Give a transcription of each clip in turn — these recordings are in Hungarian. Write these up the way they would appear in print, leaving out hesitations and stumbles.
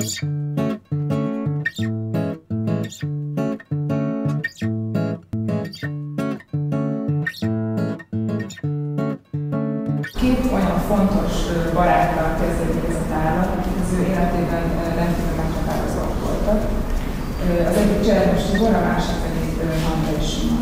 Két olyan fontos baráttal kezdődik ez a tárlat, akik az ő életében rendkívül meghatározóak voltak. Az egyik Cseremes Tibor, a másik pedig Handai Simon.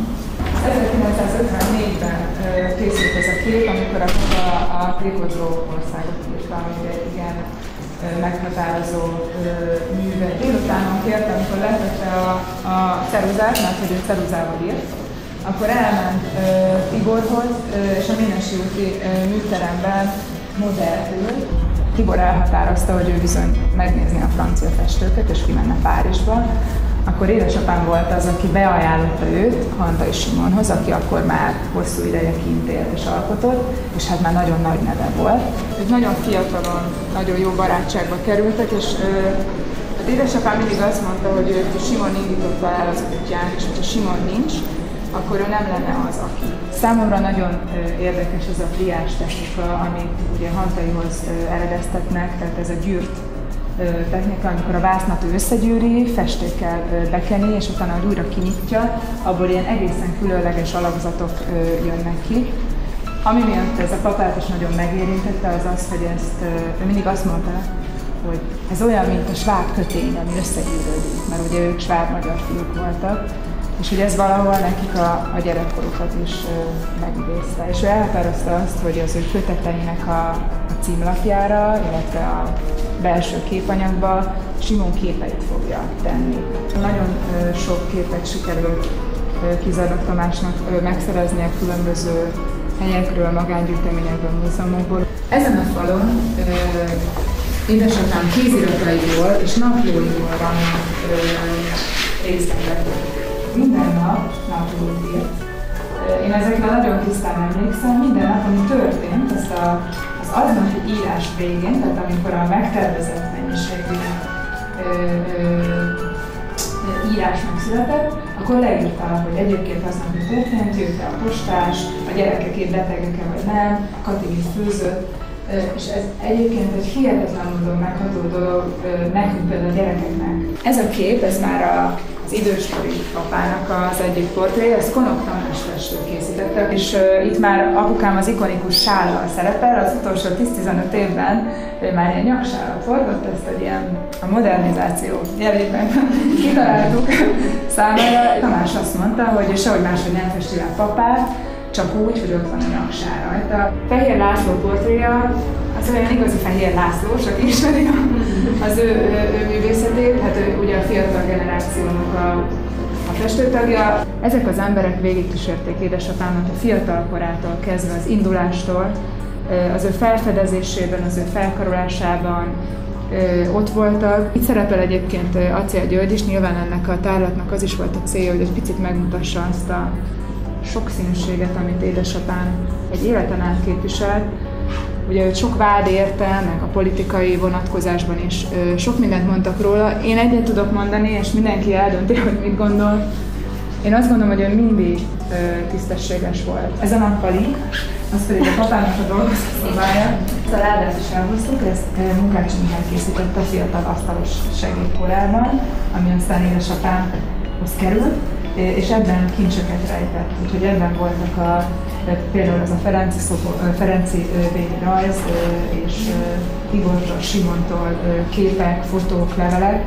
1954-ben készült ez a kép, amikor a Trikotról országot írta, ami egy igen meghatározó műve. Délutánon kért, amikor letette a ceruzát, mert hogy ő ceruzával írt, akkor elment Tiborhoz, és a Ménesi úti műteremben modellül. Tibor elhatározta, hogy ő bizony megnézni a francia festőket, és kimenne Párizsba. Akkor édesapám volt az, aki beajánlotta őt Handai Simonhoz, aki akkor már hosszú ideje kint élt és alkotott, és hát már nagyon nagy neve volt. Ők nagyon fiatalon, nagyon jó barátságba kerültek, és hát édesapám mindig azt mondta, hogy Simon indította el az útján, és hogyha Simon nincs, akkor ő nem lenne az, aki. Számomra nagyon érdekes ez a pliás technika, amit ugye Handaihoz eredeztetnek, tehát ez a gyűrt technika, amikor a vásznat összegyűri, festékkel bekeni, és utána, hogy újra kinyitja, abból ilyen egészen különleges alakzatok jönnek ki. Ami miatt ez a papát is nagyon megérintette, az az, hogy ő mindig azt mondta, hogy ez olyan, mint a sváb kötény, ami összegyűrődik, mert ugye ők sváb-magyar fiúk voltak, és hogy ez valahol nekik a gyerekkorukat is megidézte. És ő elhatározta azt, hogy az ő köteteinek a címlapjára, illetve a belső képanyagba Simon képeit fogja tenni. Nagyon sok képet sikerült Kizárnak Tamásnak megszereznie különböző helyekről, magángyűjteményekből, múzeumokból. Ezen a falon édesapám kézirataiból és naplóiból vannak részletek. Minden nap naplót írt. Én ezekre nagyon tisztán emlékszem, minden nap, ami történt, az aznapi írás végén, tehát amikor a megtervezett mennyiségű írás megszületett, akkor leírta, hogy egyébként aznap mi történt, jött a postás, a gyerekek épp betegek-e vagy nem, Kati mit főzött, és ez egyébként egy hihetetlen módon megható dolog nekünk, például a gyerekeknek. Ez a kép, ez már az időskori apának az egyik portréja, ezt Konok Tamás festő készítette, és itt már apukám az ikonikus sállal szerepel, az utolsó 10-15 évben ő már ilyen nyaksálat hordott, ezt egy ilyen a modernizáció jelében kitaláltuk számára. Tamás azt mondta, hogy sehogy máshogy nem festi le a papát, csak úgy, hogy ott van a nyaksár rajta. Fehér László portréja, az olyan igazi Fehér László, csak ismeri az ő művészetét, hát ő ugye a fiatal generációnak a festőtagja. Ezek az emberek végigkísérték édesapámat a fiatal korától kezdve, az indulástól, az ő felfedezésében, az ő felkarolásában ott voltak. Itt szerepel egyébként Acél György is, nyilván ennek a tárlatnak az is volt a célja, hogy egy picit megmutassa azt a sokszínűséget, amit édesapám egy életen át képviselt. Ugye őt sok vád érte, meg a politikai vonatkozásban is sok mindent mondtak róla. Én egyet tudok mondani, és mindenki eldönti, hogy mit gondol. Én azt gondolom, hogy ő mindig tisztességes volt. Ez a nappali, az pedig a papának a dolgozó szobája. Ezt a ládát is elhoztuk, ezt Munkácsi Mihály készítette a fiatal asztalos segédkorában, ami aztán édesapámhoz került, és ebben kincseket rejtett. Úgyhogy ebben voltak például az a Ferenci béli rajz, és Tibortól, Simontól képek, fotók, levelek.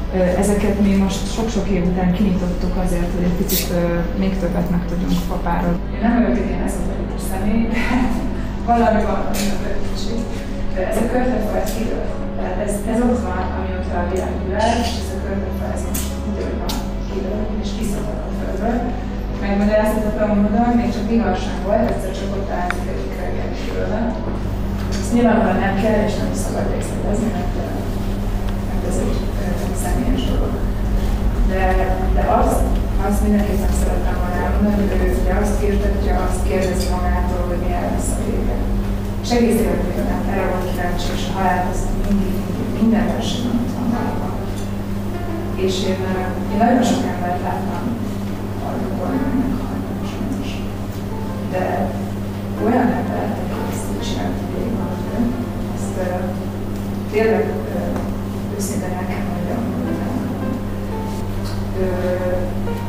Ezeket mi most sok-sok év után kinyitottuk azért, hogy egy picit még többet megtudjunk papáról. Én nem vagyok egy ilyen ezoterikus személy, de valami a kicsi. Ez a körtefa, ez kidőlt. Ez ott van, amióta a világ világ, és ez a körtefa, ez most úgy van kidőlt, és kiszakadt a földről. Megmagyarázhatatlan módon, még csak igazság volt, egyszer csak ott állt egyik reggel külőle. Ezt nyilvánvalóan nem kell, és nem szabad részletezni, mert ez egy személyes dolog. De azt mindenképpen szeretem volna elmondani, hogy ő ugye azt firtatja, azt kérdezi magától, hogy milyen lesz a vége. És egész életében erre volt kíváncsi, és a halált azt mindig minden versenyben ott van válva. És én nagyon sok embert láttam hallgatóan, meg hallgatóan sajnos. De olyan embert, aki ezt így csinált végig, ezt tényleg őszintén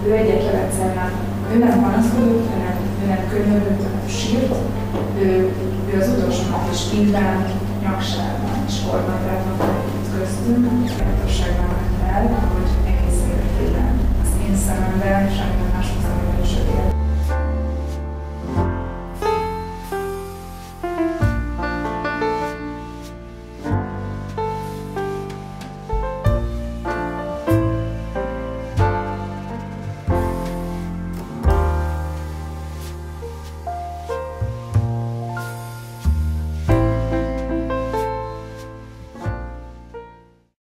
ő egyetlen egyszer nem. Ő nem panaszkodott, ő nem könyörgött, ő nem sírt, ő az utolsó nap is innen, nyaksárban és kormányában köztünk, tudatosságban ment el, hogy egész életében az én szememben, semmi mások szememben is él.